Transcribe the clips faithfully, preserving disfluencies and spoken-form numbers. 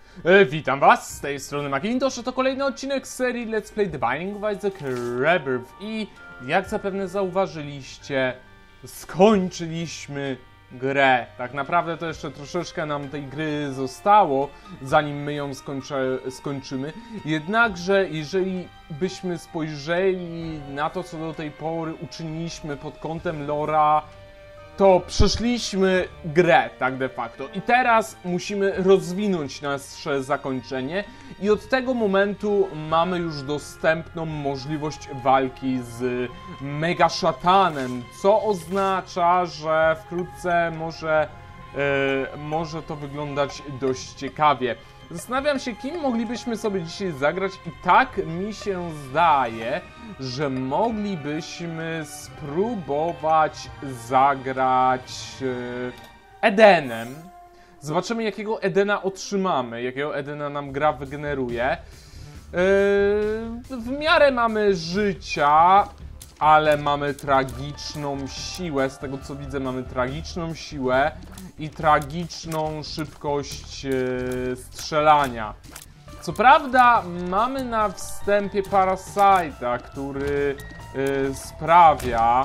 E, witam was, z tej strony Macintosh, a to kolejny odcinek z serii Let's Play The Binding of Isaac Rebirth i jak zapewne zauważyliście, skończyliśmy grę. Tak naprawdę to jeszcze troszeczkę nam tej gry zostało, zanim my ją skończy, skończymy. Jednakże, jeżeli byśmy spojrzeli na to, co do tej pory uczyniliśmy pod kątem lora, to przeszliśmy grę, tak de facto. I teraz musimy rozwinąć nasze zakończenie i od tego momentu mamy już dostępną możliwość walki z Mega Szatanem, co oznacza, że wkrótce może, yy, może to wyglądać dość ciekawie. Zastanawiam się, kim moglibyśmy sobie dzisiaj zagrać i tak mi się zdaje, że moglibyśmy spróbować zagrać e, Edenem. Zobaczymy, jakiego Edena otrzymamy, jakiego Edena nam gra wygeneruje. E, w miarę mamy życia, ale mamy tragiczną siłę. Z tego co widzę, mamy tragiczną siłę i tragiczną szybkość e, strzelania. Co prawda mamy na wstępie Parasite'a, który y, sprawia,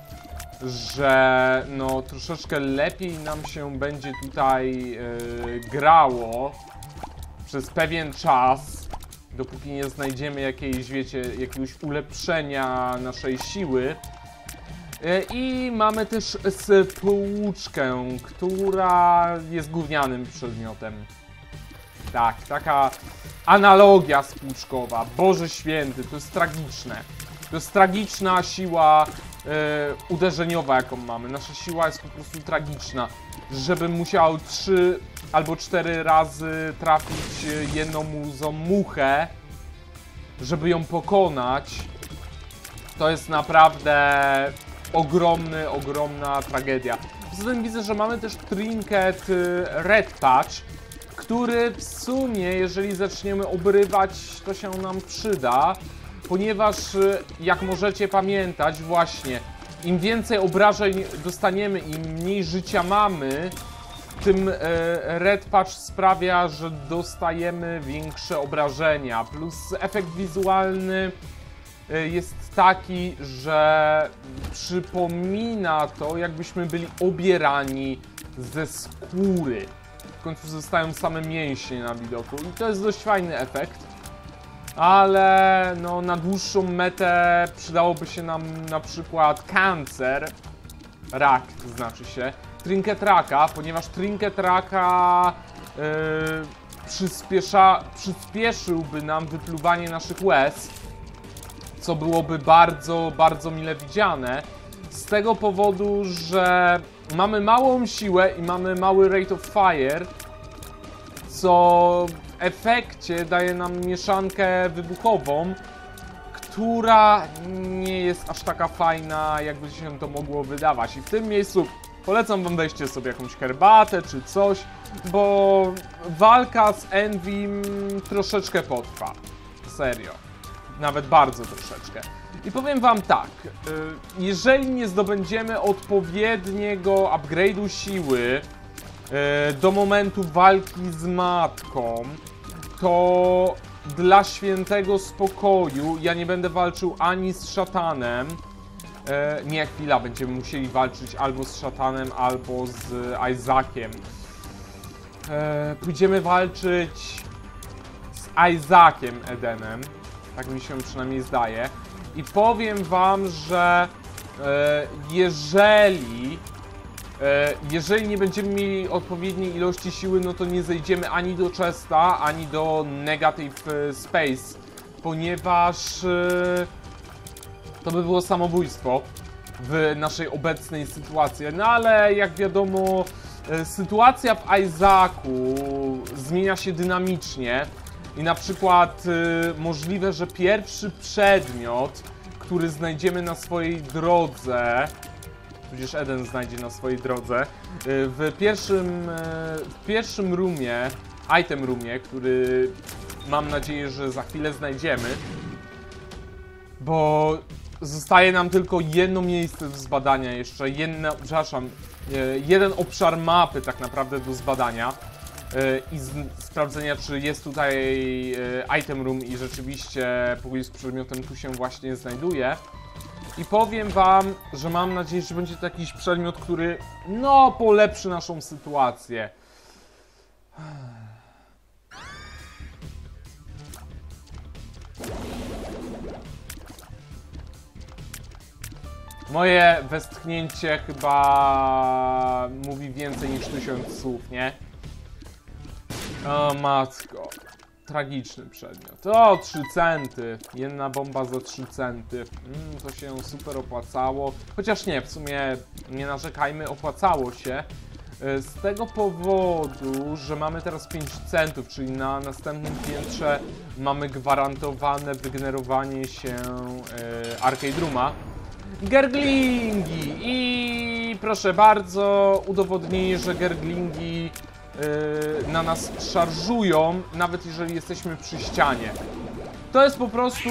że no troszeczkę lepiej nam się będzie tutaj y, grało przez pewien czas, dopóki nie znajdziemy jakiejś, wiecie, jakiegoś ulepszenia naszej siły. Y, I mamy też spłuczkę, która jest gównianym przedmiotem. Tak, taka analogia spłuczkowa. Boże święty, to jest tragiczne. To jest tragiczna siła yy, uderzeniowa, jaką mamy. Nasza siła jest po prostu tragiczna. Żebym musiał trzy albo cztery razy trafić jedną zą muchę, żeby ją pokonać, to jest naprawdę ogromny, ogromna tragedia. Poza tym widzę, że mamy też trinket Red Patch, który w sumie, jeżeli zaczniemy obrywać, to się nam przyda, ponieważ jak możecie pamiętać, właśnie im więcej obrażeń dostaniemy, im mniej życia mamy, tym Red Patch sprawia, że dostajemy większe obrażenia. Plus efekt wizualny jest taki, że przypomina to, jakbyśmy byli obierani ze skóry. W końcu zostają same mięśnie na widoku i to jest dość fajny efekt, ale no, na dłuższą metę przydałoby się nam na przykład cancer, rak to znaczy się, trinket raka, ponieważ trinket raka yy, przyspiesza, przyspieszyłby nam wypluwanie naszych łez, co byłoby bardzo, bardzo mile widziane, z tego powodu, że mamy małą siłę i mamy mały rate of fire, co w efekcie daje nam mieszankę wybuchową, która nie jest aż taka fajna, jakby się to mogło wydawać. I w tym miejscu polecam wam wejście sobie jakąś herbatę czy coś, bo walka z Envym troszeczkę potrwa. Serio. Nawet bardzo troszeczkę. I powiem wam tak, jeżeli nie zdobędziemy odpowiedniego upgrade'u siły do momentu walki z matką, to dla świętego spokoju ja nie będę walczył ani z szatanem. Nie, chwila, będziemy musieli walczyć albo z szatanem, albo z Isaaciem. Pójdziemy walczyć z Isaaciem Edenem. Tak mi się przynajmniej zdaje. I powiem wam, że e, jeżeli, e, jeżeli nie będziemy mieli odpowiedniej ilości siły, no to nie zejdziemy ani do Chesta, ani do Negative Space, ponieważ e, to by było samobójstwo w naszej obecnej sytuacji. No ale jak wiadomo, e, sytuacja w Isaacu zmienia się dynamicznie. I na przykład y, możliwe, że pierwszy przedmiot, który znajdziemy na swojej drodze, tudzież Eden znajdzie na swojej drodze, y, w pierwszym, y, w pierwszym roomie, item roomie, który mam nadzieję, że za chwilę znajdziemy, bo zostaje nam tylko jedno miejsce do zbadania jeszcze, jedno, przepraszam, y, jeden obszar mapy tak naprawdę do zbadania. i z, sprawdzenia, czy jest tutaj item room i rzeczywiście pokój z przedmiotem tu się właśnie znajduje. I powiem wam, że mam nadzieję, że będzie to jakiś przedmiot, który no polepszy naszą sytuację. Moje westchnięcie chyba mówi więcej niż tysiąc słów, nie? O matko. Tragiczny przedmiot. O, trzy centy. Jedna bomba za trzy centy. Mm, to się super opłacało. Chociaż nie, w sumie nie narzekajmy, opłacało się. Z tego powodu, że mamy teraz pięć centów, czyli na następnym piętrze mamy gwarantowane wygenerowanie się yy, Arcade Rooma. Gerglingi! I proszę bardzo, udowodnienie, że gerglingi yy, na nas szarżują, nawet jeżeli jesteśmy przy ścianie. To jest po prostu...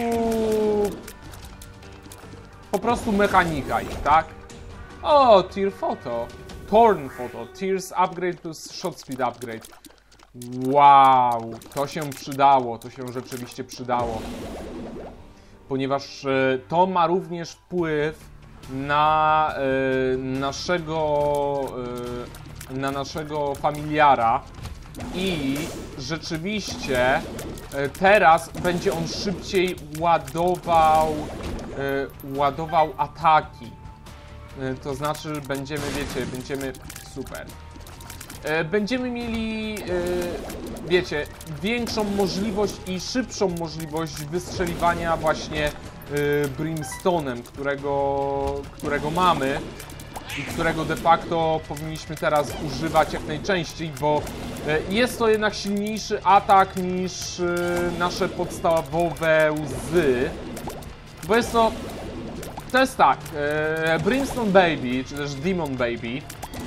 po prostu mechanika ich, tak? O, Tear Photo. Torn Photo. Tears Upgrade plus Shot Speed Upgrade. Wow, to się przydało, to się rzeczywiście przydało. Ponieważ y, to ma również wpływ na y, naszego y, na naszego familiara i rzeczywiście y, teraz będzie on szybciej ładował y, ładował ataki. Y, to znaczy będziemy, wiecie, będziemy super. Będziemy mieli, wiecie, większą możliwość i szybszą możliwość wystrzeliwania właśnie Brimstone'em, którego, którego mamy i którego de facto powinniśmy teraz używać jak najczęściej, bo jest to jednak silniejszy atak niż nasze podstawowe łzy, bo jest to, to jest tak, Brimstone Baby, czy też Demon Baby,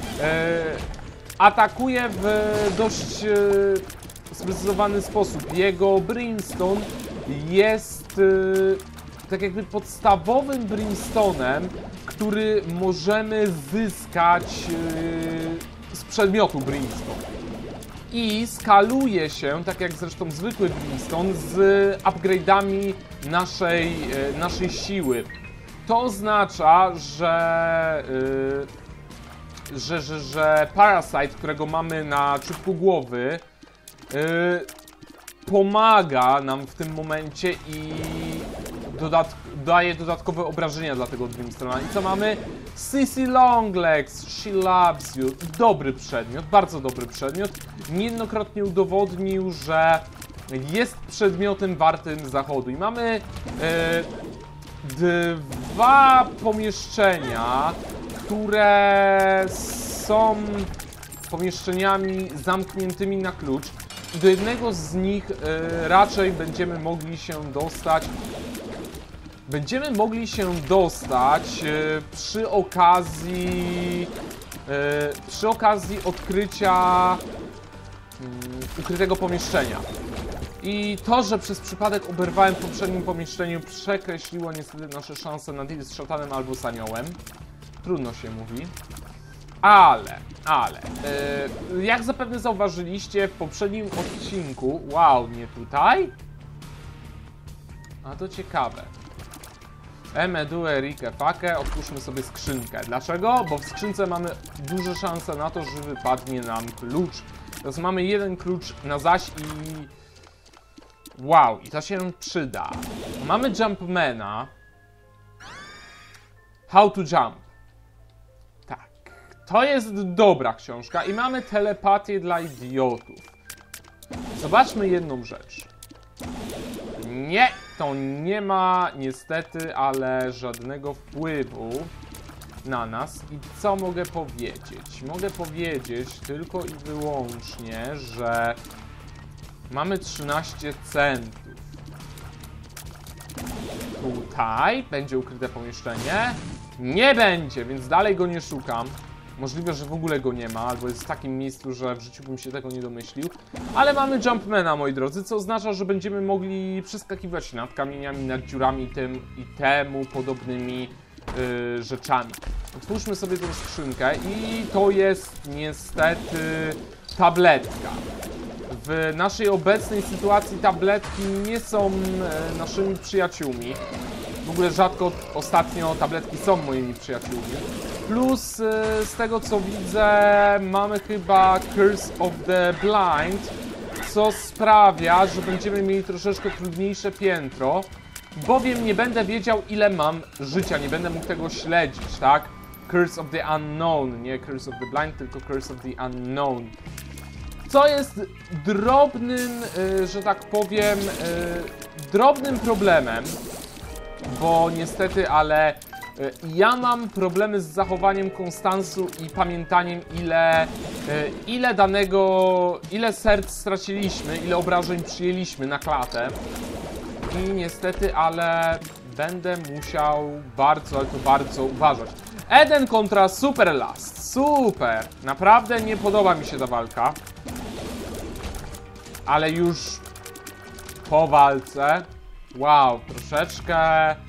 atakuje w dość e, sprecyzowany sposób. Jego Brimstone jest e, tak jakby podstawowym Brimstone'em, który możemy zyskać e, z przedmiotu Brimstone. I skaluje się, tak jak zresztą zwykły Brimstone, z upgrade'ami naszej, e, naszej siły. To oznacza, że... E, Że, że, że Parasite, którego mamy na czubku głowy, yy, pomaga nam w tym momencie i dodat daje dodatkowe obrażenia dla tego Brimstone'a. I co mamy? Sissy Longlegs, She Loves You. Dobry przedmiot, bardzo dobry przedmiot. Niejednokrotnie udowodnił, że jest przedmiotem wartym zachodu. I mamy yy, dwa pomieszczenia, które są pomieszczeniami zamkniętymi na klucz i do jednego z nich y, raczej będziemy mogli się dostać będziemy mogli się dostać y, przy okazji y, przy okazji odkrycia y, ukrytego pomieszczenia. I to, że przez przypadek oberwałem w poprzednim pomieszczeniu, przekreśliło niestety nasze szanse na deal z szatanem albo z aniołem. Trudno się mówi. Ale, ale, yy, jak zapewne zauważyliście w poprzednim odcinku... Wow, nie tutaj? A to ciekawe. Eme, due, rike, fake. Otwórzmy sobie skrzynkę. Dlaczego? Bo w skrzynce mamy duże szanse na to, że wypadnie nam klucz. Teraz mamy jeden klucz na zaś i... Wow, i to się przyda. Mamy Jumpmana. How to Jump. Tak, to jest dobra książka i mamy telepatię dla idiotów. Zobaczmy jedną rzecz. Nie, to nie ma niestety, ale żadnego wpływu na nas. I co mogę powiedzieć? Mogę powiedzieć tylko i wyłącznie, że mamy trzynaście centów. Tutaj będzie ukryte pomieszczenie. Nie będzie, więc dalej go nie szukam. Możliwe, że w ogóle go nie ma, albo jest w takim miejscu, że w życiu bym się tego nie domyślił. Ale mamy Jumpmana, moi drodzy, co oznacza, że będziemy mogli przeskakiwać nad kamieniami, nad dziurami tym i temu podobnymi yy, rzeczami. Otwórzmy sobie tę skrzynkę i to jest niestety tabletka. W naszej obecnej sytuacji tabletki nie są e, naszymi przyjaciółmi. W ogóle rzadko ostatnio tabletki są moimi przyjaciółmi. Plus e, z tego co widzę mamy chyba Curse of the Blind, co sprawia, że będziemy mieli troszeczkę trudniejsze piętro, bowiem nie będę wiedział ile mam życia, nie będę mógł tego śledzić, tak? Curse of the Unknown, nie Curse of the Blind, tylko Curse of the Unknown. Co jest drobnym, y, że tak powiem, y, drobnym problemem, bo niestety, ale y, ja mam problemy z zachowaniem konstansu i pamiętaniem ile, y, ile danego, ile serc straciliśmy, ile obrażeń przyjęliśmy na klatę. I niestety, ale będę musiał bardzo, ale to bardzo uważać. Eden kontra Super Last. Super! Naprawdę nie podoba mi się ta walka. Ale już po walce, wow, troszeczkę,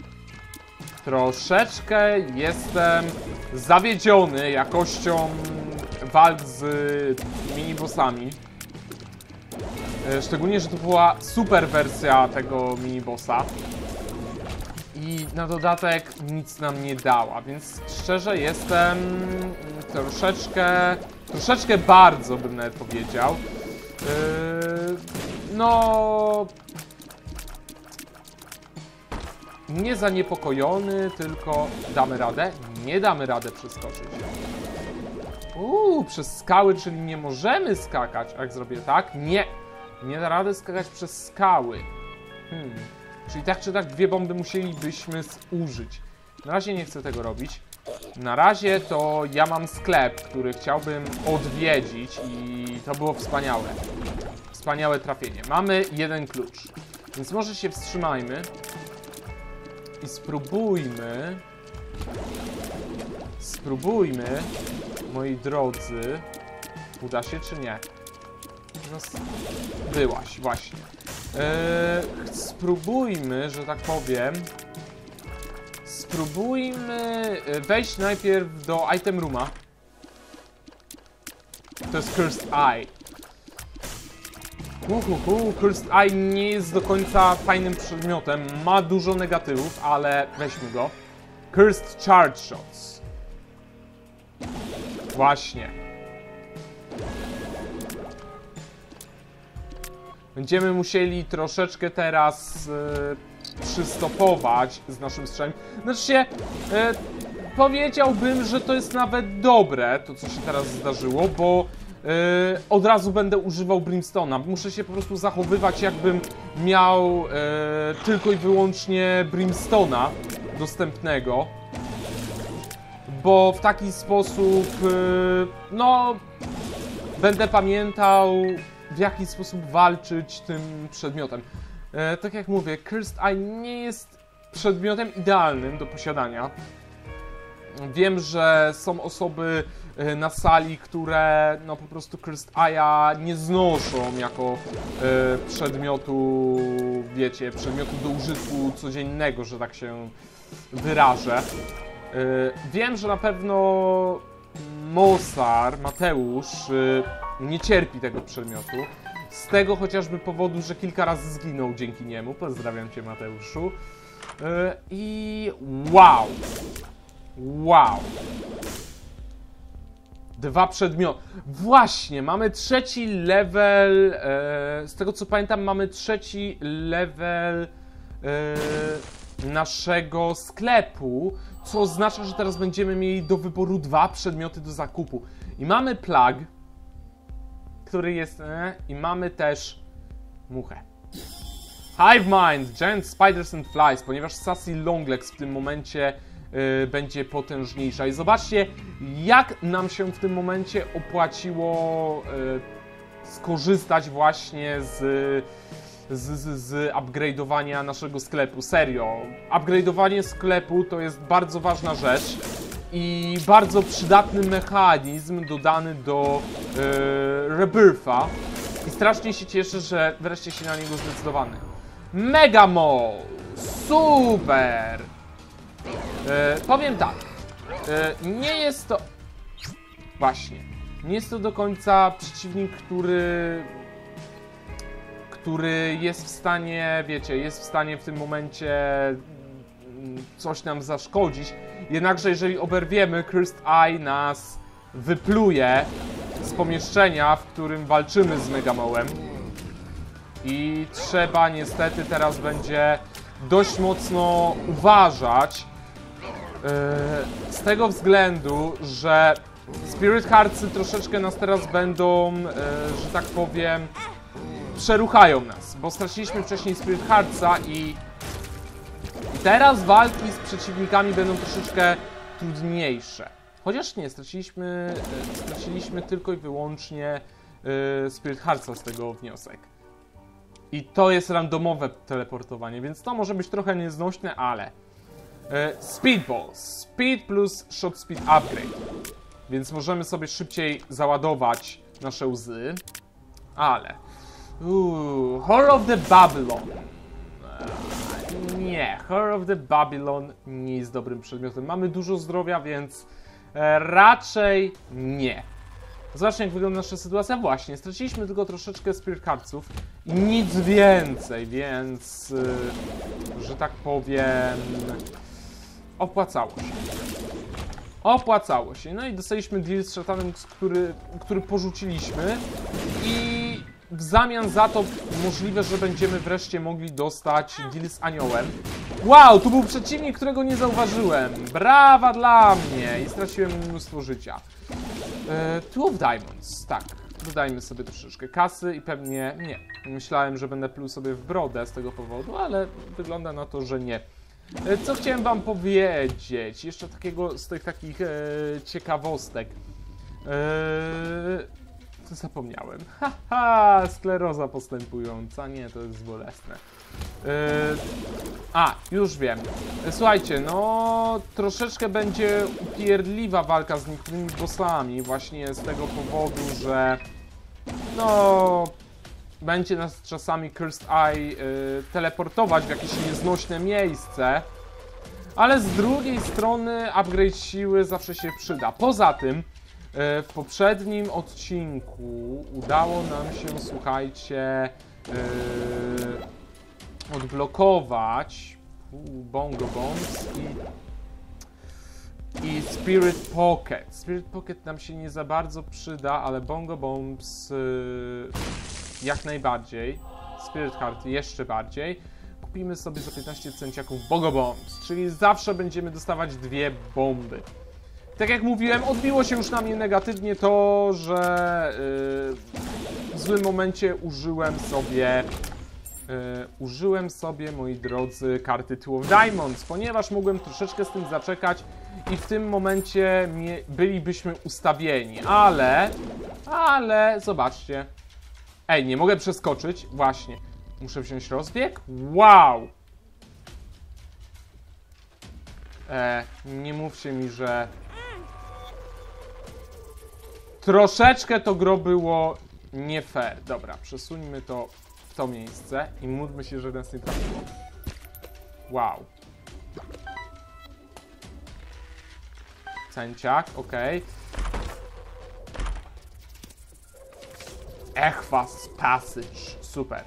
troszeczkę jestem zawiedziony jakością walk z minibossami. Szczególnie, że to była super wersja tego minibossa. I na dodatek nic nam nie dała, więc szczerze jestem troszeczkę, troszeczkę bardzo bym nawet powiedział. Yy, no... Nie zaniepokojony, tylko damy radę? Nie damy radę przeskoczyć. Uuu, przez skały, czyli nie możemy skakać. A jak zrobię tak? Nie! Nie da rady skakać przez skały. Hmm. Czyli tak czy tak dwie bomby musielibyśmy zużyć. Na razie nie chcę tego robić. Na razie to ja mam sklep, który chciałbym odwiedzić i to było wspaniałe. Wspaniałe trafienie. Mamy jeden klucz. Więc może się wstrzymajmy. I spróbujmy... Spróbujmy, moi drodzy... Uda się czy nie? No, byłaś, właśnie. Eee, spróbujmy, że tak powiem... Spróbujmy wejść najpierw do item rooma. To jest Cursed Eye. Uhuhu, Cursed Eye nie jest do końca fajnym przedmiotem. Ma dużo negatywów, ale weźmy go. Cursed Charge Shots. Właśnie. Będziemy musieli troszeczkę teraz e, przystopować z naszym strzelem. Znaczy się, e, powiedziałbym, że to jest nawet dobre, to co się teraz zdarzyło, bo e, od razu będę używał Brimstone'a. Muszę się po prostu zachowywać, jakbym miał e, tylko i wyłącznie Brimstone'a dostępnego. Bo w taki sposób, e, no, będę pamiętał, w jaki sposób walczyć tym przedmiotem. E, tak jak mówię, Cursed Eye nie jest przedmiotem idealnym do posiadania. Wiem, że są osoby na sali, które no po prostu Cursed Eye'a nie znoszą jako e, przedmiotu, wiecie, przedmiotu do użytku codziennego, że tak się wyrażę. E, wiem, że na pewno Mosar, Mateusz, e, nie cierpi tego przedmiotu. Z tego chociażby powodu, że kilka razy zginął dzięki niemu. Pozdrawiam cię, Mateuszu. Yy, I wow! Wow! Dwa przedmioty. Właśnie, mamy trzeci level. E, z tego co pamiętam, mamy trzeci level e, naszego sklepu. Co oznacza, że teraz będziemy mieli do wyboru dwa przedmioty do zakupu. I mamy plag, który jest... E, I mamy też muchę. Hive Mind, Giant Spiders and Flies, ponieważ Sassy Longlegs w tym momencie y, będzie potężniejsza. I zobaczcie, jak nam się w tym momencie opłaciło y, skorzystać właśnie z, z, z, z upgrade'owania naszego sklepu. Serio, upgrade'owanie sklepu to jest bardzo ważna rzecz i bardzo przydatny mechanizm dodany do y, Rebirth'a. I strasznie się cieszę, że wreszcie się na niego zdecydowano. Mega Mall! Super! E, powiem tak. E, nie jest to... Właśnie. Nie jest to do końca przeciwnik, który... który jest w stanie, wiecie, jest w stanie w tym momencie coś nam zaszkodzić. Jednakże jeżeli oberwiemy, Cursed Eye nas wypluje z pomieszczenia, w którym walczymy z Megamołem. I trzeba niestety teraz będzie dość mocno uważać. Yy, z tego względu, że Spirit Heartsy troszeczkę nas teraz będą, yy, że tak powiem, przeruchają nas, bo straciliśmy wcześniej Spirit Heartsa i teraz walki z przeciwnikami będą troszeczkę trudniejsze. Chociaż nie, straciliśmy, straciliśmy tylko i wyłącznie yy, Spirit Heartsa, z tego wniosek. I to jest randomowe teleportowanie, więc to może być trochę nieznośne, ale... Yy, Speedball. Speed plus Shot Speed Upgrade. Więc możemy sobie szybciej załadować nasze łzy. Ale... Uuu, Horror of the Babylon. Nie, Horror of the Babylon nie jest dobrym przedmiotem. Mamy dużo zdrowia, więc e, raczej nie. Zobaczcie, jak wygląda nasza sytuacja. Właśnie, straciliśmy tylko troszeczkę Spirit Heartsów i nic więcej, więc, e, że tak powiem, opłacało się. Opłacało się. No i dostaliśmy deal z szatanem, który, który porzuciliśmy i w zamian za to możliwe, że będziemy wreszcie mogli dostać deal z aniołem. Wow, tu był przeciwnik, którego nie zauważyłem. Brawa dla mnie i straciłem mnóstwo życia. E, Two of Diamonds, tak. Dodajmy sobie troszeczkę kasy i pewnie nie. Myślałem, że będę pluł sobie w brodę z tego powodu, ale wygląda na to, że nie. E, co chciałem wam powiedzieć? Jeszcze takiego z tych takich e, ciekawostek. E, Zapomniałem. Haha, skleroza postępująca. Nie, to jest bolesne. Yy... A, już wiem. Słuchajcie, no troszeczkę będzie upierdliwa walka z niektórymi bossami. Właśnie z tego powodu, że no będzie nas czasami Cursed Eye yy, teleportować w jakieś nieznośne miejsce. Ale z drugiej strony upgrade siły zawsze się przyda. Poza tym w poprzednim odcinku udało nam się, słuchajcie, yy, odblokować uu, Bongo Bombs i, i Spirit Pocket. Spirit Pocket nam się nie za bardzo przyda, ale Bongo Bombs yy, jak najbardziej. Spirit Heart jeszcze bardziej. Kupimy sobie za piętnaście cenciaków Bongo Bombs, czyli zawsze będziemy dostawać dwie bomby. Tak jak mówiłem, odbiło się już na mnie negatywnie to, że yy, w złym momencie użyłem sobie, yy, użyłem sobie, moi drodzy, karty Two of Diamonds, ponieważ mogłem troszeczkę z tym zaczekać i w tym momencie mie- bylibyśmy ustawieni, ale, ale, zobaczcie. Ej, nie mogę przeskoczyć, właśnie. Muszę wziąć rozbieg? Wow! E, nie mówcie mi, że... Troszeczkę to gro było nie fair. Dobra, przesuńmy to w to miejsce i módlmy się, że nas nie trafiło. Wow. Cęciak, okej. Okay. Echwas Passage. Super.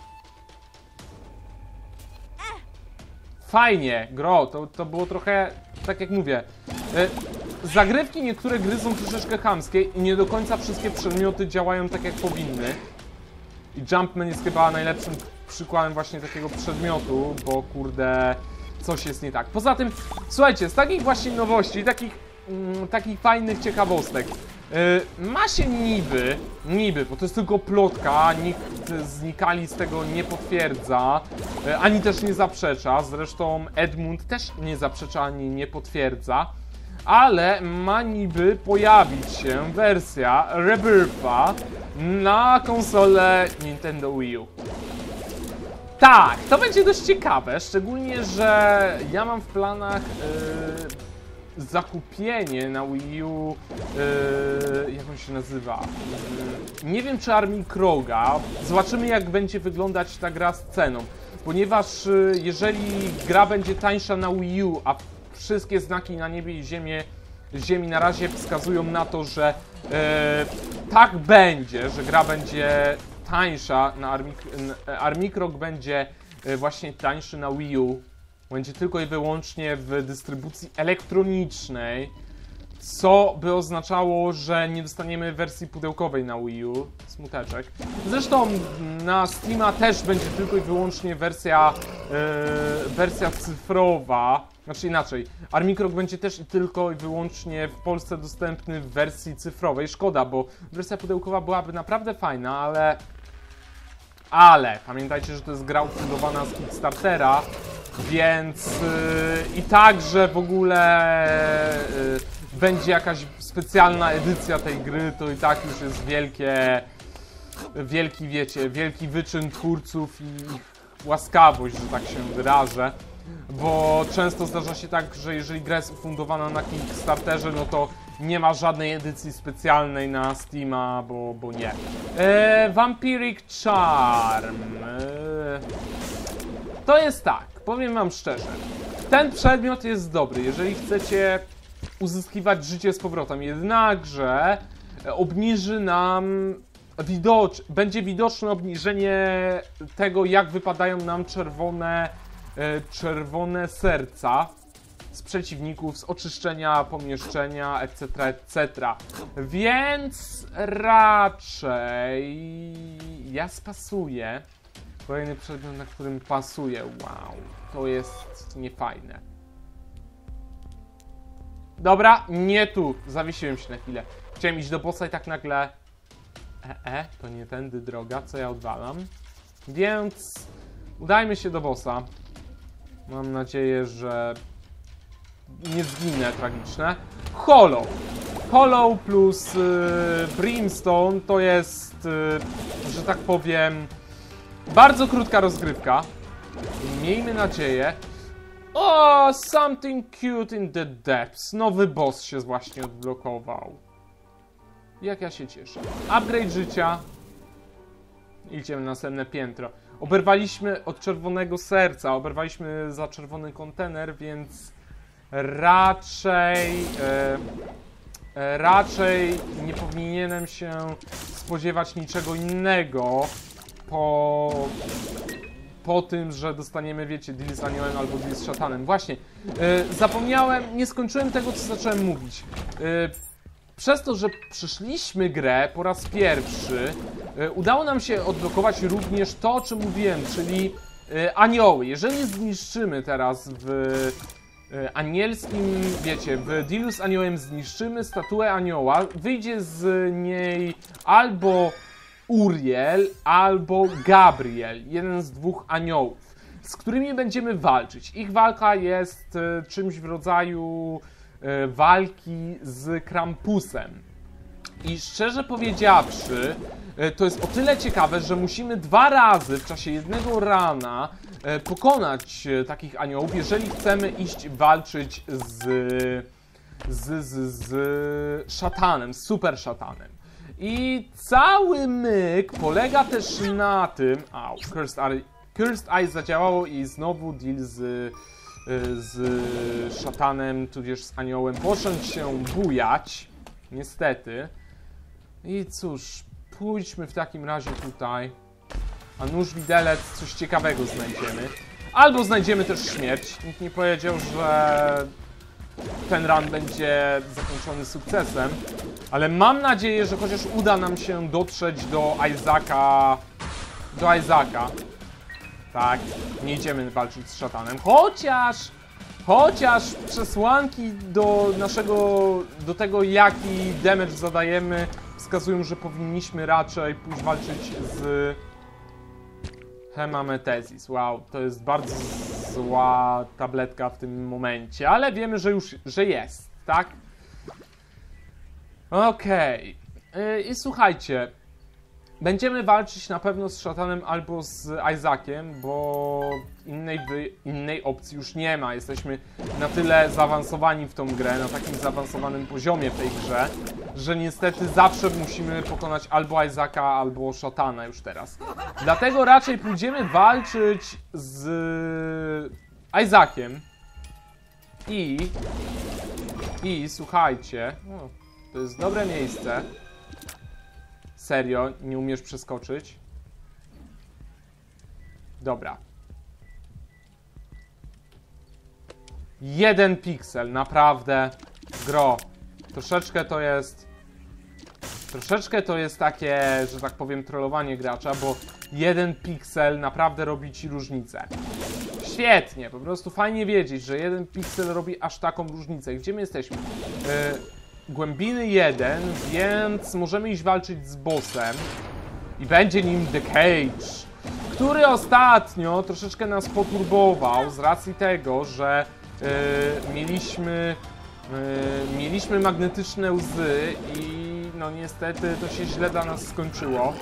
Fajnie, gro, to, to było trochę, tak jak mówię, y, zagrywki niektóre gry są troszeczkę chamskie i nie do końca wszystkie przedmioty działają tak jak powinny. I Jumpman jest chyba najlepszym przykładem właśnie takiego przedmiotu, bo kurde, coś jest nie tak. Poza tym, słuchajcie, z takich właśnie nowości, takich, mm, takich fajnych ciekawostek, yy, ma się niby, niby, bo to jest tylko plotka, nikt z Nikali z tego nie potwierdza, yy, ani też nie zaprzecza, zresztą Edmund też nie zaprzecza, ani nie potwierdza, ale ma niby pojawić się wersja Rebirth'a na konsolę Nintendo Wii U. Tak, to będzie dość ciekawe, szczególnie, że ja mam w planach yy, zakupienie na Wii U, yy, jak on się nazywa, yy, nie wiem czy Armii Kroga, zobaczymy jak będzie wyglądać ta gra z ceną, ponieważ yy, jeżeli gra będzie tańsza na Wii U, a wszystkie znaki na niebie i ziemię ziemi na razie wskazują na to, że e, tak będzie, że gra będzie tańsza na Armic Armic Rock będzie e, właśnie tańszy na Wii U. Będzie tylko i wyłącznie w dystrybucji elektronicznej, co by oznaczało, że nie dostaniemy wersji pudełkowej na Wii U. Smuteczek. Zresztą na Steama też będzie tylko i wyłącznie wersja, yy, wersja cyfrowa. Znaczy inaczej, Armic Rock będzie też i tylko i wyłącznie w Polsce dostępny w wersji cyfrowej. Szkoda, bo wersja pudełkowa byłaby naprawdę fajna, ale... Ale pamiętajcie, że to jest gra ufundowana z Kickstartera, więc yy, i tak, że w ogóle yy, będzie jakaś specjalna edycja tej gry, to i tak już jest wielkie, wielki, wiecie, wielki wyczyn twórców i ich łaskawość, że tak się wyrażę. Bo często zdarza się tak, że jeżeli gra jest ufundowana na Kickstarterze, no to nie ma żadnej edycji specjalnej na Steama, bo, bo nie. Eee, Vampiric Charm. Eee, to jest tak, powiem wam szczerze. Ten przedmiot jest dobry, jeżeli chcecie uzyskiwać życie z powrotem. Jednakże obniży nam... Widocz, będzie widoczne obniżenie tego, jak wypadają nam czerwone, e, czerwone serca z przeciwników, z oczyszczenia pomieszczenia, et cetera, et cetera. Więc raczej ja spasuję. Kolejny przedmiot, na którym pasuję. Wow, to jest niefajne. Dobra, nie tu. Zawiesiłem się na chwilę. Chciałem iść do bossa i tak nagle... E, e, to nie tędy droga, co ja odwalam. Więc udajmy się do bossa. Mam nadzieję, że nie zginę tragiczne. Hollow. Hollow plus yy, Brimstone to jest, yy, że tak powiem, bardzo krótka rozgrywka. Miejmy nadzieję. O, something cute in the depths. Nowy boss się właśnie odblokował. Jak ja się cieszę. Upgrade życia. Idziemy na następne piętro. Oberwaliśmy od czerwonego serca, oberwaliśmy za czerwony kontener, więc raczej e, e, raczej nie powinienem się spodziewać niczego innego po, po tym, że dostaniemy, wiecie, deal z aniołem albo deal z szatanem. Właśnie, e, zapomniałem, nie skończyłem tego, co zacząłem mówić. E, Przez to, że przeszliśmy grę po raz pierwszy, y, udało nam się odblokować również to, o czym mówiłem, czyli y, anioły. Jeżeli zniszczymy teraz w y, anielskim, wiecie, w dealu z aniołem zniszczymy statuę anioła, wyjdzie z niej albo Uriel, albo Gabriel, jeden z dwóch aniołów, z którymi będziemy walczyć. Ich walka jest y, czymś w rodzaju... walki z Krampusem. I szczerze powiedziawszy, to jest o tyle ciekawe, że musimy dwa razy w czasie jednego rana pokonać takich aniołów, jeżeli chcemy iść walczyć z, z, z, z szatanem, z super szatanem. I cały myk polega też na tym... Au, Cursed Eye, Cursed Eye zadziałało i znowu deal z... z szatanem, tudzież z aniołem począć się bujać, niestety. I cóż, pójdźmy w takim razie tutaj, a nóż widelec coś ciekawego znajdziemy. Albo znajdziemy też śmierć. Nikt nie powiedział, że ten run będzie zakończony sukcesem, ale mam nadzieję, że chociaż uda nam się dotrzeć do Isaaca, do Isaaca. Tak, nie idziemy walczyć z szatanem, chociaż, chociaż przesłanki do naszego, do tego, jaki damage zadajemy, wskazują, że powinniśmy raczej pójść walczyć z Hemametezis. Wow, to jest bardzo zła tabletka w tym momencie, ale wiemy, że już, że jest, tak? Okej, okay. I słuchajcie, będziemy walczyć na pewno z szatanem albo z Isaaciem, bo innej, wy, innej opcji już nie ma. Jesteśmy na tyle zaawansowani w tą grę, na takim zaawansowanym poziomie w tej grze, że niestety zawsze musimy pokonać albo Isaaca, albo szatana już teraz. Dlatego raczej pójdziemy walczyć z Isaaciem i I słuchajcie, o, to jest dobre miejsce. Serio, nie umiesz przeskoczyć? Dobra. Jeden piksel, naprawdę. Gro. Troszeczkę to jest... Troszeczkę to jest takie, że tak powiem, trollowanie gracza, bo jeden piksel naprawdę robi ci różnicę. Świetnie, po prostu fajnie wiedzieć, że jeden piksel robi aż taką różnicę. Gdzie my jesteśmy? Yy, głębiny jeden, więc możemy iść walczyć z bossem. I będzie nim The Cage, który ostatnio troszeczkę nas poturbował z racji tego, że yy, mieliśmy, yy, mieliśmy magnetyczne łzy i no niestety to się źle dla nas skończyło.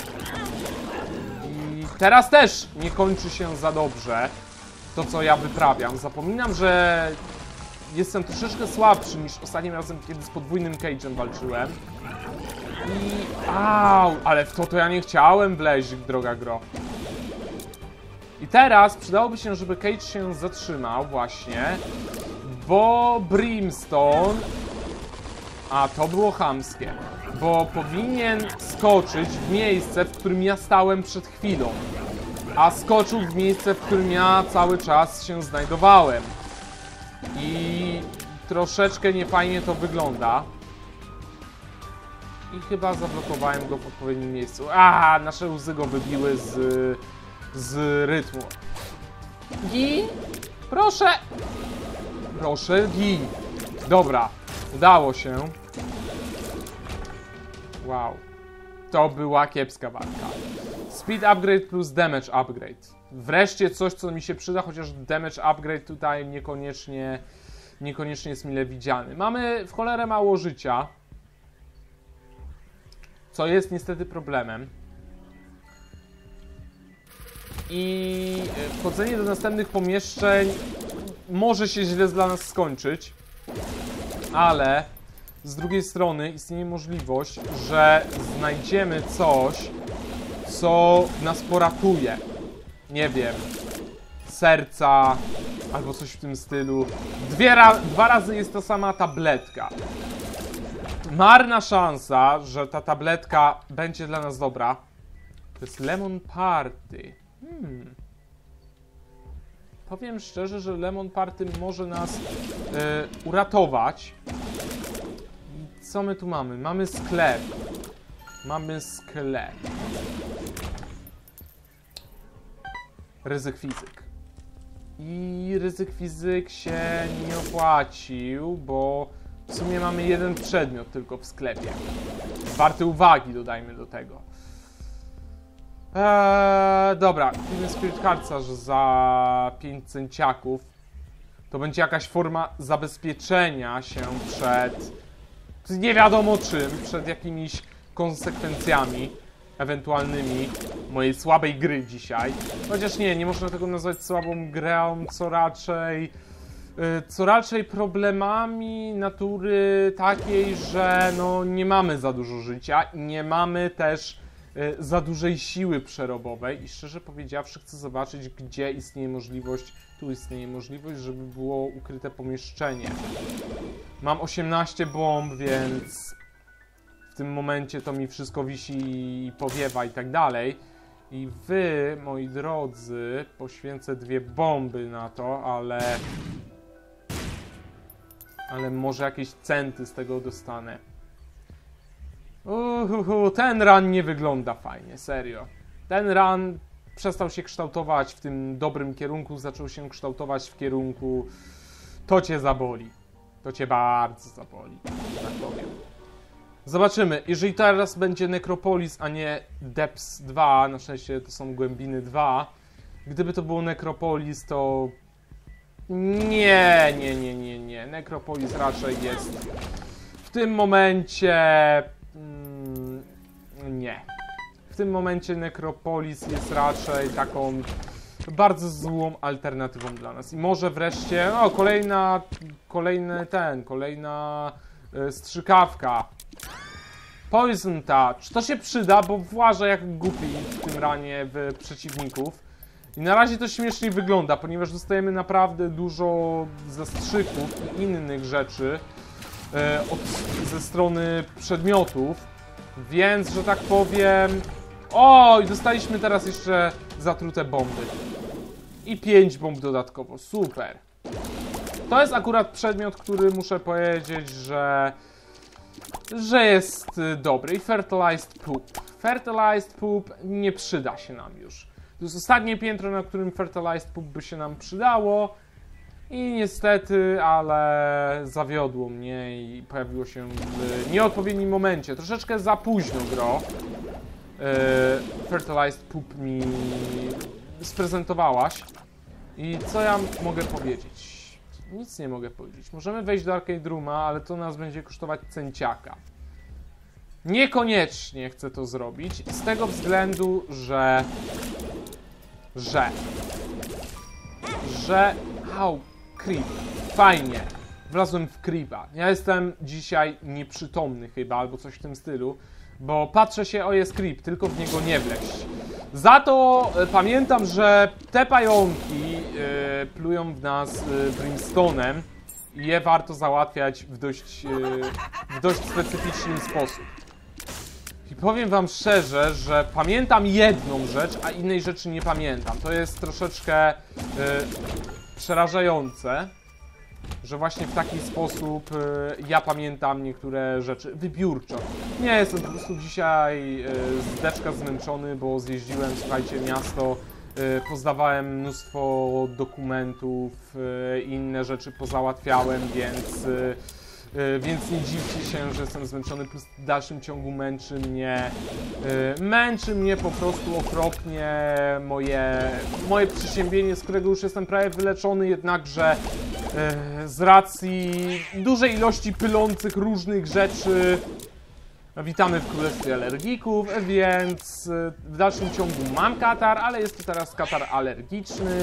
I teraz też nie kończy się za dobrze to, co ja wyprawiam. Zapominam, że jestem troszeczkę słabszy niż ostatnim razem, kiedy z podwójnym Cage'em walczyłem. I... Au! Ale w to to ja nie chciałem wleźć, droga gro. I teraz przydałoby się, żeby Cage się zatrzymał właśnie, bo Brimstone... A, to było chamskie. Bo powinien skoczyć w miejsce, w którym ja stałem przed chwilą. A skoczył w miejsce, w którym ja cały czas się znajdowałem. I troszeczkę niefajnie to wygląda. I chyba zablokowałem go w odpowiednim miejscu. A, nasze łzy go wybiły z, z rytmu. Gin? Proszę! Proszę, gin. Dobra, udało się. Wow. To była kiepska walka. Speed upgrade plus damage upgrade. Wreszcie coś, co mi się przyda, chociaż damage upgrade tutaj niekoniecznie, niekoniecznie jest mile widziany. Mamy w cholerę mało życia, co jest niestety problemem. I wchodzenie do następnych pomieszczeń może się źle dla nas skończyć, ale z drugiej strony istnieje możliwość, że znajdziemy coś, co nas poratuje. Nie wiem, serca albo coś w tym stylu. Dwie ra dwa razy jest ta sama tabletka. Marna szansa, że ta tabletka będzie dla nas dobra. To jest Lemon Party. Hmm. Powiem szczerze, że Lemon Party może nas yy, uratować. Co my tu mamy? Mamy sklep. Mamy sklep. Ryzyk fizyk. I ryzyk fizyk się nie opłacił, bo w sumie mamy jeden przedmiot tylko w sklepie. Warty uwagi, dodajmy do tego. Eee, dobra, kupimy Spirit Heartsa za pięć cenciaków. To będzie jakaś forma zabezpieczenia się przed nie wiadomo czym, przed jakimiś konsekwencjami ewentualnymi mojej słabej gry dzisiaj. Chociaż nie, nie można tego nazwać słabą grą, co raczej co raczej problemami natury takiej, że no nie mamy za dużo życia i nie mamy też za dużej siły przerobowej i szczerze powiedziawszy chcę zobaczyć, gdzie istnieje możliwość, tu istnieje możliwość, żeby było ukryte pomieszczenie. Mam osiemnaście bomb, więc w tym momencie to mi wszystko wisi i powiewa i tak dalej. I wy, moi drodzy, poświęcę dwie bomby na to, ale... Ale może jakieś centy z tego dostanę. Uhuhu, ten run nie wygląda fajnie, serio. Ten run przestał się kształtować w tym dobrym kierunku, zaczął się kształtować w kierunku to cię zaboli. To cię bardzo zaboli, tak powiem. Zobaczymy, jeżeli teraz będzie Necropolis, a nie Depths dwa, na szczęście to są Głębiny dwa. Gdyby to było Necropolis, to... Nie, nie, nie, nie, nie. Necropolis raczej jest w tym momencie... Mm, nie. W tym momencie Necropolis jest raczej taką bardzo złą alternatywą dla nas. I może wreszcie, no kolejna, kolejny ten, kolejna y, strzykawka. Poison Touch. To się przyda, bo włażę jak głupi w tym ranie w przeciwników. I na razie to śmiesznie wygląda, ponieważ dostajemy naprawdę dużo zastrzyków i innych rzeczy. e, od, ze strony przedmiotów, więc, że tak powiem... O, i dostaliśmy teraz jeszcze zatrute bomby. I pięć bomb dodatkowo, super. To jest akurat przedmiot, który muszę powiedzieć, że... że jest dobry. I Fertilized Poop. Fertilized Poop nie przyda się nam już. To jest ostatnie piętro, na którym Fertilized Poop by się nam przydało. I niestety, ale zawiodło mnie i pojawiło się w nieodpowiednim momencie. Troszeczkę za późno, gro. Yy, Fertilized Poop mi sprezentowałaś. I co ja mogę powiedzieć? Nic nie mogę powiedzieć. Możemy wejść do Arcade Rooma, ale to nas będzie kosztować cęciaka. Niekoniecznie chcę to zrobić, z tego względu, że... Że... Że... Au, creep. Fajnie. Wlazłem w creepa. Ja jestem dzisiaj nieprzytomny chyba, albo coś w tym stylu, bo patrzę się, o jest creep, tylko w niego nie wleść. Za to e, pamiętam, że te pająki e, plują w nas e, brimstone'em i je warto załatwiać w dość, e, w dość specyficzny sposób. I powiem wam szczerze, że pamiętam jedną rzecz, a innej rzeczy nie pamiętam. To jest troszeczkę e, przerażające, że właśnie w taki sposób e, ja pamiętam niektóre rzeczy wybiórczo. Nie jestem po prostu dzisiaj e, z deczka zmęczony, bo zjeździłem, słuchajcie, miasto, e, pozdawałem mnóstwo dokumentów, e, inne rzeczy pozałatwiałem, więc, e, e, więc nie dziwcie się, że jestem zmęczony, plus w dalszym ciągu męczy mnie, e, męczy mnie po prostu okropnie moje, moje przeziębienie, z którego już jestem prawie wyleczony, jednakże z racji dużej ilości pylących różnych rzeczy witamy w królestwie alergików, więc w dalszym ciągu mam katar, ale jest to teraz katar alergiczny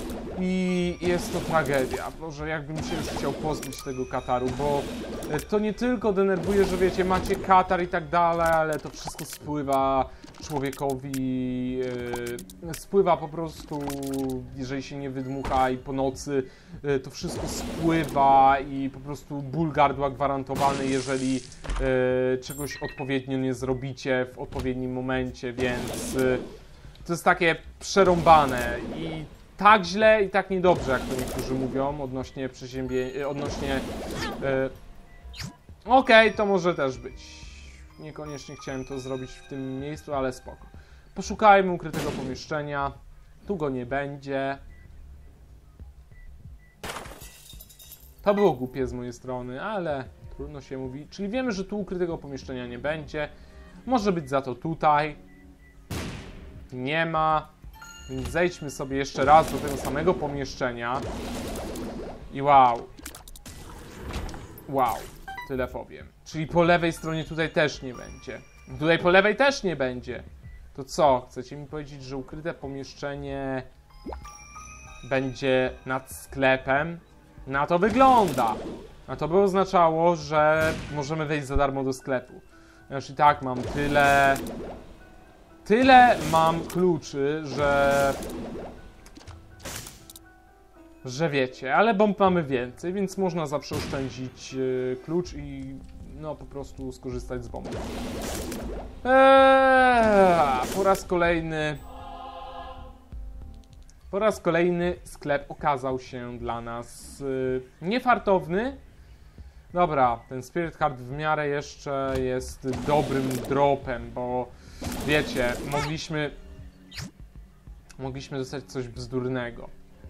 i jest to tragedia. Boże, jakbym się już chciał pozbyć tego kataru, bo to nie tylko denerwuje, że wiecie, macie katar i tak dalej, ale to wszystko spływa człowiekowi, yy, spływa po prostu, jeżeli się nie wydmucha i po nocy, yy, to wszystko spływa i po prostu ból gardła gwarantowany, jeżeli yy, czegoś odpowiednio nie zrobicie w odpowiednim momencie, więc yy, to jest takie przerąbane i tak źle i tak niedobrze, jak to niektórzy mówią odnośnie przeziębienia, odnośnie... Yy, Okej, okay, to może też być. Niekoniecznie chciałem to zrobić w tym miejscu, ale spoko. Poszukajmy ukrytego pomieszczenia. Tu go nie będzie. To było głupie z mojej strony, ale trudno się mówi. Czyli wiemy, że tu ukrytego pomieszczenia nie będzie. Może być za to tutaj. Nie ma. Więc zejdźmy sobie jeszcze raz do tego samego pomieszczenia. I wow. Wow. Tyle powiem. Czyli po lewej stronie tutaj też nie będzie. Tutaj po lewej też nie będzie. To co? Chcecie mi powiedzieć, że ukryte pomieszczenie będzie nad sklepem? Na to wygląda. A to by oznaczało, że możemy wejść za darmo do sklepu. Znaczy tak, mam tyle... Tyle mam kluczy, że... Że wiecie, ale bomb mamy więcej, więc można zawsze oszczędzić yy, klucz i no po prostu skorzystać z bomby. Eee, po raz kolejny... Po raz kolejny sklep okazał się dla nas yy, niefartowny. Dobra, ten Spirit Heart w miarę jeszcze jest dobrym dropem, bo wiecie, mogliśmy... Mogliśmy dostać coś bzdurnego.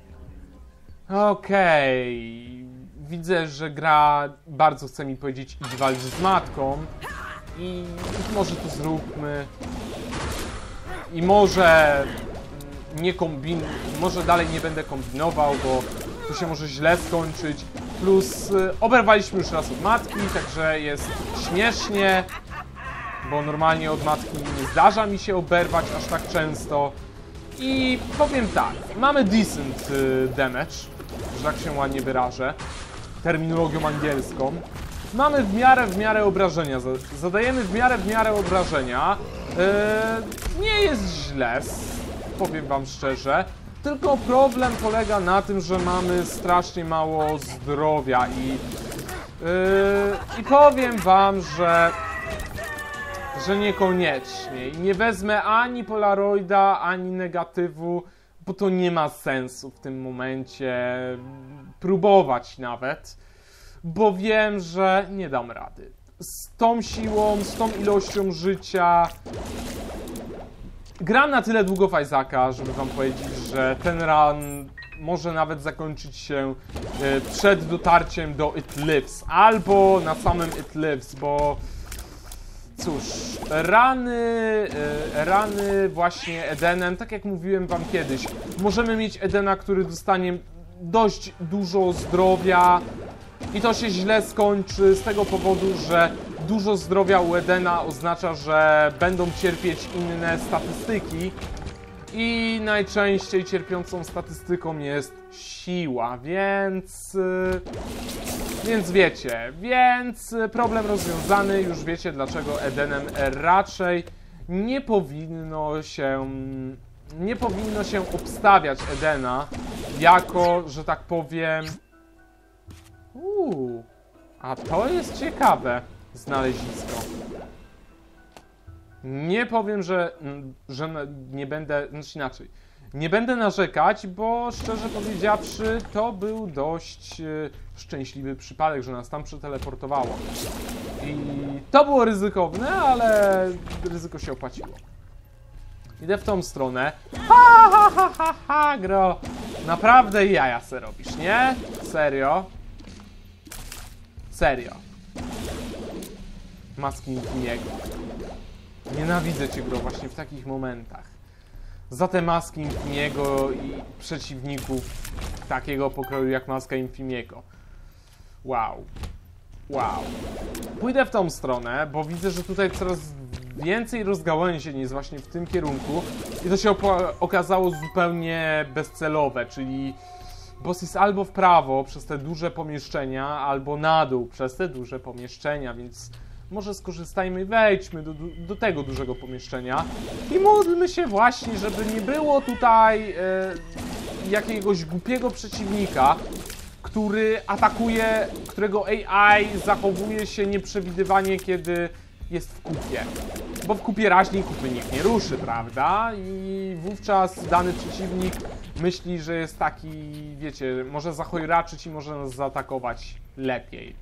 Okej, okay. Widzę, że gra bardzo chce mi powiedzieć idź walcz z matką i może to zróbmy i może nie kombin... może dalej nie będę kombinował, bo to się może źle skończyć, plus y, oberwaliśmy już raz od matki, także jest śmiesznie, bo normalnie od matki nie zdarza mi się oberwać aż tak często. I powiem tak, mamy decent y, damage, że tak się ładnie wyrażę, terminologią angielską. Mamy w miarę, w miarę obrażenia, zadajemy w miarę, w miarę obrażenia. Yy, nie jest źle, powiem wam szczerze, tylko problem polega na tym, że mamy strasznie mało zdrowia i Yy, I powiem wam, że że niekoniecznie. I nie wezmę ani Polaroida, ani negatywu, bo to nie ma sensu w tym momencie próbować nawet, bo wiem, że nie dam rady. Z tą siłą, z tą ilością życia. Gram na tyle długo w Isaaca, żeby wam powiedzieć, że ten run może nawet zakończyć się przed dotarciem do It Lives, albo na samym It Lives, bo cóż, rany, rany właśnie Edenem, tak jak mówiłem wam kiedyś, możemy mieć Edena, który dostanie dość dużo zdrowia i to się źle skończy z tego powodu, że dużo zdrowia u Edena oznacza, że będą cierpieć inne statystyki i najczęściej cierpiącą statystyką jest siła, więc... Więc wiecie, więc problem rozwiązany, już wiecie dlaczego Edenem raczej nie powinno się, nie powinno się obstawiać Edena jako, że tak powiem... Uuu, a to jest ciekawe znalezisko. Nie powiem, że, że nie będę, znaczy inaczej, nie będę narzekać, bo szczerze powiedziawszy to był dość e, szczęśliwy przypadek, że nas tam przeteleportowało. I to było ryzykowne, ale ryzyko się opłaciło. Idę w tą stronę. Ha, ha, ha, ha, ha, gro. Naprawdę jaja se robisz, nie? Serio? Serio. Maski Infiniego. Nienawidzę cię, gro, właśnie w takich momentach. Za te maski Infimiego i przeciwników takiego pokroju jak maska Infimiego. Wow. Wow. Pójdę w tą stronę, bo widzę, że tutaj coraz więcej rozgałęzień jest właśnie w tym kierunku i to się okazało zupełnie bezcelowe, czyli boss jest albo w prawo przez te duże pomieszczenia, albo na dół przez te duże pomieszczenia, więc może skorzystajmy i wejdźmy do, do tego dużego pomieszczenia i módlmy się właśnie, żeby nie było tutaj e, jakiegoś głupiego przeciwnika, który atakuje, którego A I zachowuje się nieprzewidywanie, kiedy jest w kupie. Bo w kupie raźniej kupy nikt nie ruszy, prawda? I wówczas dany przeciwnik myśli, że jest taki, wiecie, może zachojraczyć i może nas zaatakować lepiej.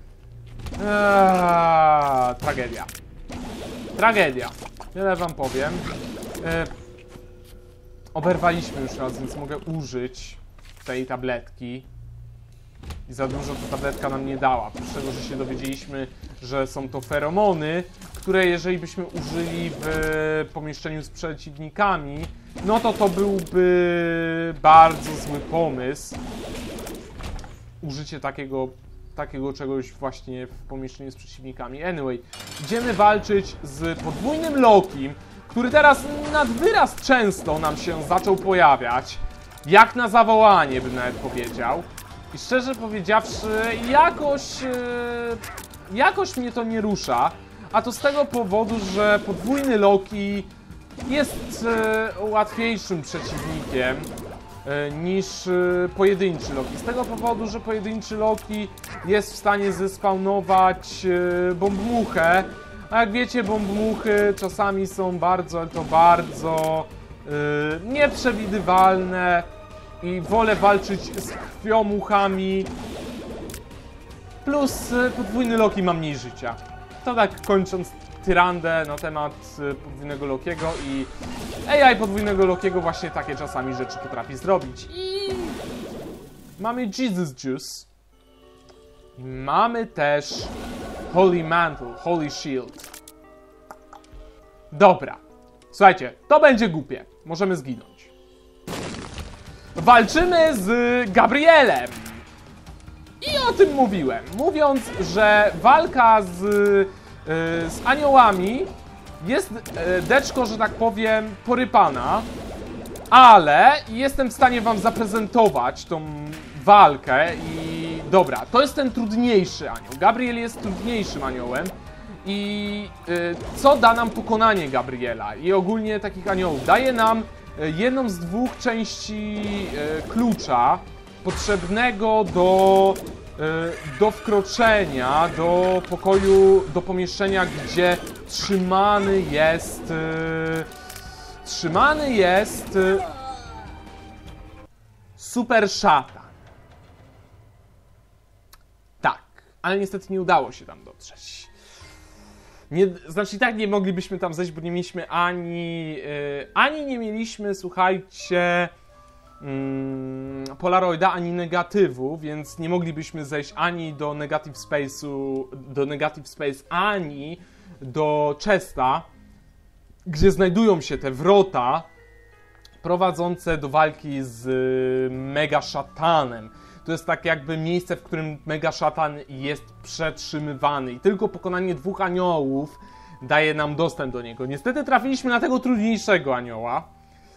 Eee, tragedia. Tragedia. Tyle wam powiem. Eee, oberwaliśmy już raz, więc mogę użyć tej tabletki. I za dużo ta tabletka nam nie dała. Oprócz tego, że się dowiedzieliśmy, że są to feromony, które jeżeli byśmy użyli w pomieszczeniu z przeciwnikami, no to to byłby bardzo zły pomysł. Użycie takiego, takiego czegoś właśnie w pomieszczeniu z przeciwnikami. Anyway, idziemy walczyć z podwójnym Lokim, który teraz nad wyraz często nam się zaczął pojawiać. Jak na zawołanie, bym nawet powiedział. I szczerze powiedziawszy, jakoś, yy, jakoś mnie to nie rusza. A to z tego powodu, że podwójny Loki jest yy, łatwiejszym przeciwnikiem yy, niż yy, pojedynczy Loki. Z tego powodu, że pojedynczy Loki jest w stanie zespawnować yy, bombmuchę. A jak wiecie, bombmuchy czasami są bardzo, ale to bardzo yy, nieprzewidywalne. I wolę walczyć z krwiomuchami. Plus podwójny Loki ma mniej życia. To tak kończąc tyrandę na temat podwójnego Lokiego i A I podwójnego Lokiego właśnie takie czasami rzeczy potrafi zrobić. I mamy Jesus Juice. I mamy też Holy Mantle, Holy Shield. Dobra. Słuchajcie, to będzie głupie. Możemy zginąć. Walczymy z Gabrielem. I o tym mówiłem. Mówiąc, że walka z, yy, z aniołami jest yy, deczko, że tak powiem, porypana. Ale jestem w stanie wam zaprezentować tą walkę i dobra, to jest ten trudniejszy anioł. Gabriel jest trudniejszym aniołem. I yy, co da nam pokonanie Gabriela i ogólnie takich aniołów? Daje nam jedną z dwóch części e, klucza potrzebnego do do wkroczenia do pokoju, do pomieszczenia, gdzie trzymany jest... Trzymany jest... Super szatan. Tak, ale niestety nie udało się tam dotrzeć. Nie, znaczy i tak nie moglibyśmy tam zejść, bo nie mieliśmy ani... Yy, ani nie mieliśmy, słuchajcie... Yy, Polaroida, ani negatywu, więc nie moglibyśmy zejść ani do Negative Space'u, do Negative Space, ani do Chesta, gdzie znajdują się te wrota prowadzące do walki z yy, Mega Szatanem. To jest tak jakby miejsce, w którym Mega Szatan jest przetrzymywany i tylko pokonanie dwóch aniołów daje nam dostęp do niego. Niestety trafiliśmy na tego trudniejszego anioła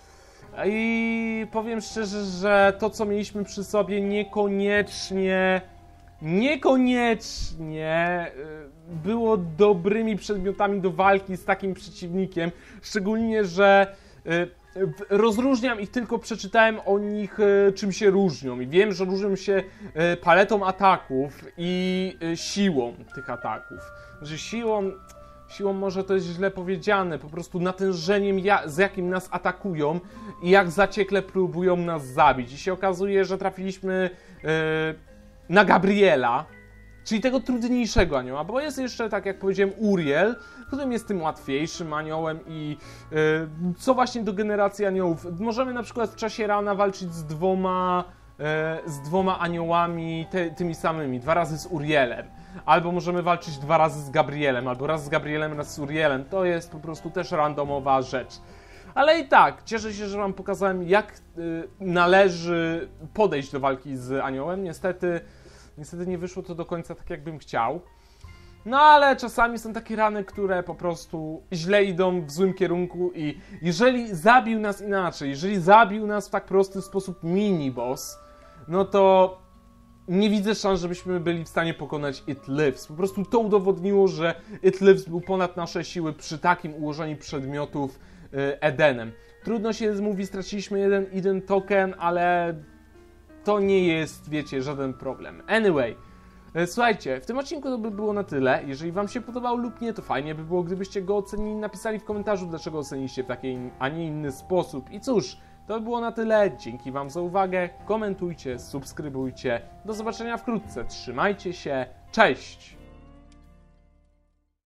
i powiem szczerze, że to, co mieliśmy przy sobie, niekoniecznie niekoniecznie było dobrymi przedmiotami do walki z takim przeciwnikiem, szczególnie, że rozróżniam ich, tylko przeczytałem o nich, czym się różnią i wiem, że różnią się paletą ataków i siłą tych ataków. Że siłą, siłą może to jest źle powiedziane, po prostu natężeniem, z jakim nas atakują i jak zaciekle próbują nas zabić. I się okazuje, że trafiliśmy na Gabriela, czyli tego trudniejszego anioła, bo jest jeszcze, tak jak powiedziałem, Uriel, którym jest tym łatwiejszym aniołem i yy, co właśnie do generacji aniołów. Możemy na przykład w czasie rana walczyć z dwoma, yy, z dwoma aniołami te, tymi samymi, dwa razy z Urielem. Albo możemy walczyć dwa razy z Gabrielem, albo raz z Gabrielem, raz z Urielem. To jest po prostu też randomowa rzecz. Ale i tak, cieszę się, że wam pokazałem, jak yy, należy podejść do walki z aniołem. Niestety, niestety nie wyszło to do końca tak, jakbym chciał. No ale czasami są takie rany, które po prostu źle idą w złym kierunku i jeżeli zabił nas inaczej, jeżeli zabił nas w tak prosty sposób mini-boss, no to nie widzę szans, żebyśmy byli w stanie pokonać It Lives. Po prostu to udowodniło, że It Lives był ponad nasze siły przy takim ułożeniu przedmiotów yy, Edenem. Trudno się mówi, straciliśmy jeden, jeden token, ale to nie jest, wiecie, żaden problem. Anyway, słuchajcie, w tym odcinku to by było na tyle. Jeżeli wam się podobał lub nie, to fajnie by było, gdybyście go ocenili, napisali w komentarzu, dlaczego oceniliście w taki, a nie inny sposób. I cóż, to by było na tyle. Dzięki wam za uwagę. Komentujcie, subskrybujcie. Do zobaczenia wkrótce. Trzymajcie się. Cześć!